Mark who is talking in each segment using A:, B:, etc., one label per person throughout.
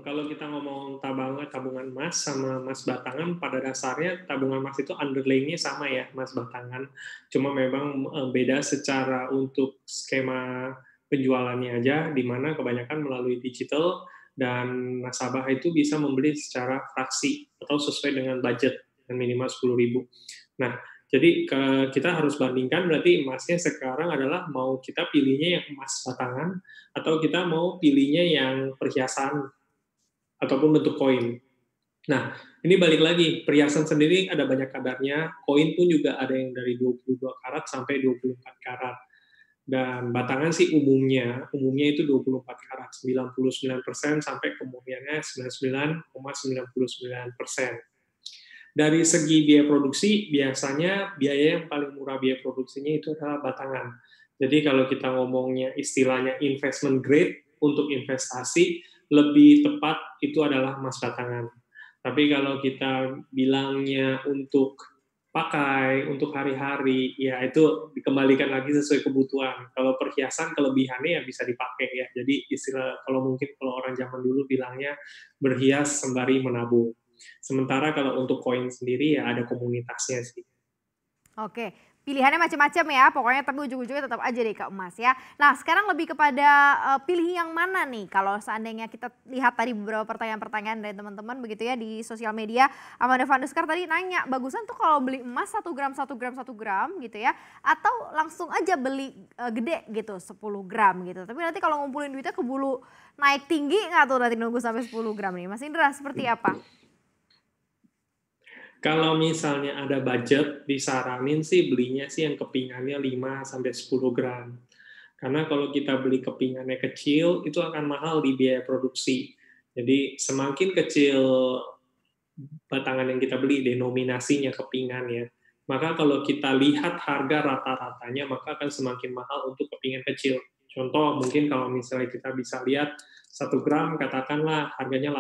A: Kalau kita ngomong tabungan emas sama emas batangan, pada dasarnya tabungan emas itu underlying-nya sama ya, emas batangan. Cuma memang beda secara untuk skema penjualannya aja, di mana kebanyakan melalui digital dan nasabah itu bisa membeli secara fraksi atau sesuai dengan budget yang minimal 10.000. Nah, jadi kita harus bandingkan berarti emasnya sekarang adalah mau kita pilihnya yang emas batangan atau kita mau pilihnya yang perhiasan ataupun bentuk koin. Nah, ini balik lagi, perhiasan sendiri ada banyak kadarnya, koin pun juga ada yang dari 22 karat sampai 24 karat. Dan batangan sih umumnya itu 24 karat, 99% sampai kemurniannya 99,99%. Dari segi biaya produksi, biasanya biaya yang paling murah biaya produksinya itu adalah batangan. Jadi kalau kita ngomongnya istilahnya investment grade untuk investasi, lebih tepat itu adalah emas batangan. Tapi kalau kita bilangnya untuk pakai, untuk hari-hari, ya itu dikembalikan lagi sesuai kebutuhan. Kalau perhiasan kelebihannya ya bisa dipakai ya. Jadi istilah kalau orang zaman dulu bilangnya berhias sembari menabung. Sementara kalau untuk koin sendiri ya ada komunitasnya sih.
B: Oke, pilihannya macam-macam ya, pokoknya tapi ujung-ujungnya tetap aja deh ke emas ya. Nah sekarang lebih kepada, pilih yang mana nih kalau seandainya kita lihat tadi beberapa pertanyaan-pertanyaan dari teman-teman begitu ya di sosial media, Amanda Vanuskar tadi nanya, bagusan tuh kalau beli emas 1 gram 1 gram 1 gram gitu ya, atau langsung aja beli, gede gitu 10 gram gitu. Tapi nanti kalau ngumpulin duitnya keburu naik tinggi nggak tuh nanti nunggu sampai 10 gram nih? Mas Indra seperti apa?
A: Kalau misalnya ada budget, disaranin sih belinya sih yang kepingannya 5 sampai 10 gram. Karena kalau kita beli kepingannya kecil, itu akan mahal di biaya produksi. Jadi semakin kecil batangan yang kita beli, denominasinya kepingan ya, maka kalau kita lihat harga rata-ratanya, maka akan semakin mahal untuk kepingan kecil. Contoh, mungkin kalau misalnya kita bisa lihat 1 gram, katakanlah harganya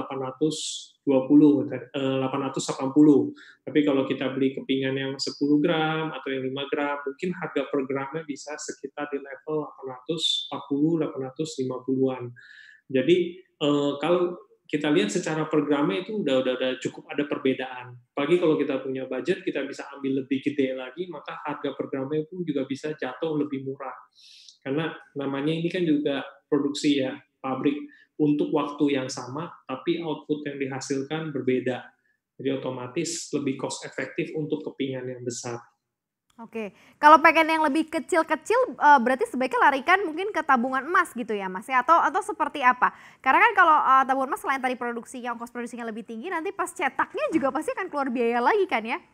A: 880, tapi kalau kita beli kepingan yang 10 gram atau yang 5 gram, mungkin harga per gramnya bisa sekitar di level 840, 850-an. Jadi kalau kita lihat secara per gramnya itu udah cukup ada perbedaan. Apalagi kalau kita punya budget, kita bisa ambil lebih gede lagi, maka harga per gramnya pun juga bisa jatuh lebih murah. Karena namanya ini kan juga produksi ya, pabrik untuk waktu yang sama, tapi output yang dihasilkan berbeda. Jadi otomatis lebih cost efektif untuk kepingan yang besar.
B: Oke, kalau pengen yang lebih kecil-kecil, berarti sebaiknya larikan mungkin ke tabungan emas gitu ya Mas ya, atau seperti apa? Karena kan kalau, tabungan emas selain tadi produksinya, ongkos produksinya lebih tinggi, nanti pas cetaknya juga pasti akan keluar biaya lagi kan ya?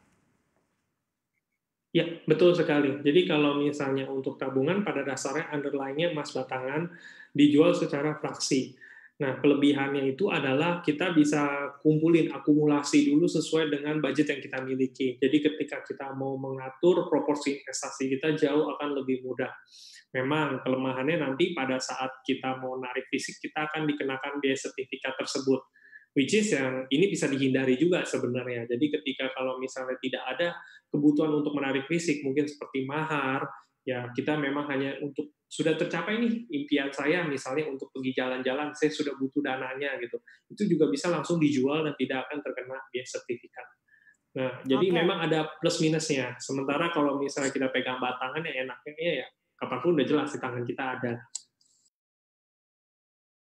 A: Ya, betul sekali. Jadi kalau misalnya untuk tabungan pada dasarnya underlying-nya emas batangan dijual secara fraksi. Nah, kelebihannya itu adalah kita bisa kumpulin akumulasi dulu sesuai dengan budget yang kita miliki. Jadi ketika kita mau mengatur proporsi investasi kita jauh akan lebih mudah. Memang kelemahannya nanti pada saat kita mau narik fisik kita akan dikenakan biaya sertifikat tersebut. Which is yang ini bisa dihindari juga sebenarnya. Jadi ketika kalau misalnya tidak ada kebutuhan untuk menarik fisik, mungkin seperti mahar, ya kita memang hanya untuk sudah tercapai nih impian saya misalnya untuk pergi jalan-jalan, saya sudah butuh dananya gitu. Itu juga bisa langsung dijual dan tidak akan terkena biaya sertifikat. Nah, jadi
B: Oke.
A: memang ada plus minusnya. Sementara kalau misalnya kita pegang batangan ya enaknya ya kapanpun udah jelas di tangan kita ada.